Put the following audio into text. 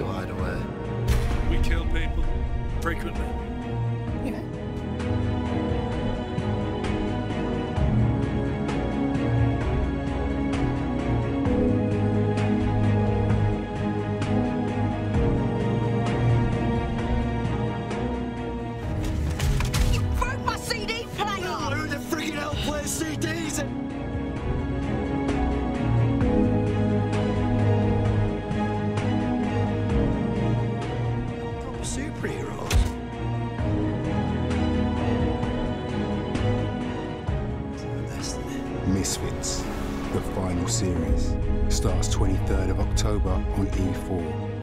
to hide away. We kill people frequently. Yeah. You broke my CD player! Oh, who the friggin' hell plays CDs? Proper superheroes. Misfits, the final series, starts 23rd of October on E4.